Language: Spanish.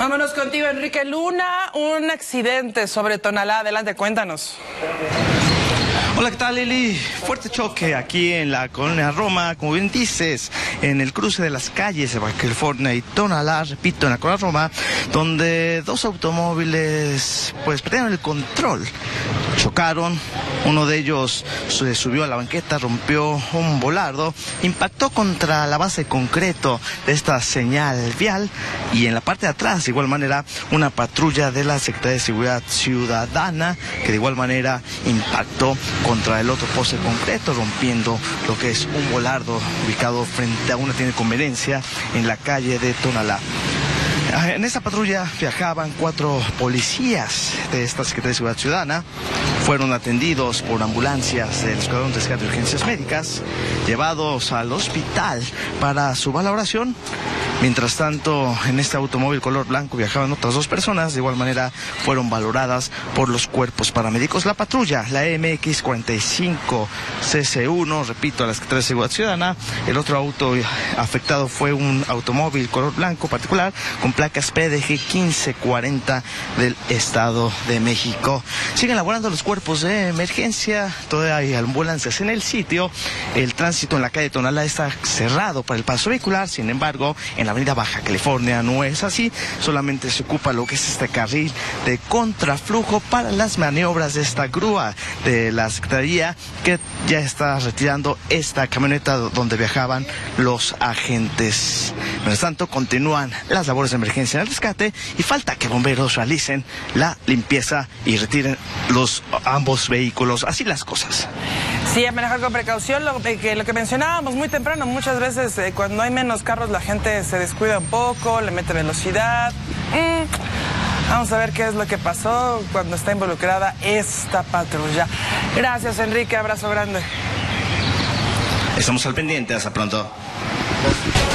Vámonos contigo, Enrique Luna. Un accidente sobre Tonalá. Adelante, cuéntanos. Hola, ¿qué tal, Lili? Fuerte choque aquí en la colonia Roma, como bien dices, en el cruce de las calles de Baja California y Tonalá, repito, en la colonia Roma, donde dos automóviles pues perdieron el control, chocaron. Uno de ellos se subió a la banqueta, rompió un volardo, impactó contra la base de concreto de esta señal vial, y en la parte de atrás, de igual manera, una patrulla de la Secretaría de Seguridad Ciudadana, que de igual manera impactó contra el otro poste de concreto, rompiendo lo que es un volardo ubicado frente a una tienda de conveniencia en la calle de Tonalá. En esta patrulla viajaban 4 policías de esta Secretaría de Seguridad Ciudadana. Fueron atendidos por ambulancias del Escuadrón de Rescate de Urgencias Médicas, llevados al hospital para su valoración. Mientras tanto, en este automóvil color blanco viajaban otras 2 personas, de igual manera fueron valoradas por los cuerpos paramédicos. La patrulla, la MX 45 CC1, repito, a la Secretaría de Seguridad Ciudadana. El otro auto afectado fue un automóvil color blanco particular con placas PDG 1540 del Estado de México. Siguen laborando los cuerpos de emergencia, todavía hay ambulancias en el sitio. El tránsito en la calle Tonalá está cerrado para el paso vehicular, sin embargo, en la avenida Baja California no es así, solamente se ocupa lo que es este carril de contraflujo para las maniobras de esta grúa de la Secretaría, que ya está retirando esta camioneta donde viajaban los agentes. Mientras tanto, continúan las labores de emergencia en el rescate y falta que bomberos realicen la limpieza y retiren ambos vehículos. Así las cosas. Sí, a manejar con precaución, lo que mencionábamos muy temprano, muchas veces cuando hay menos carros la gente se descuida un poco, le mete velocidad. Vamos a ver qué es lo que pasó cuando está involucrada esta patrulla. Gracias, Enrique, abrazo grande. Estamos al pendiente, hasta pronto.